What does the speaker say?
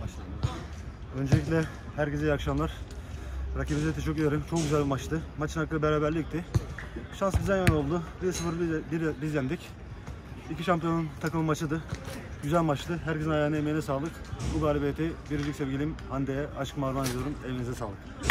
Başlayalım. Öncelikle herkese iyi akşamlar. Rakibimize teşekkür ederim. Çok güzel bir maçtı. Maçın hakkı beraberlikti. Şans bizden yana oldu. 1-0 biz yendik. İki şampiyonun takımı maçıydı. Güzel maçtı. Herkesin ayağına emeğine sağlık. Bu galibiyeti biricik sevgilim Hande'ye aşkımla armağan ediyorum. Elinize sağlık.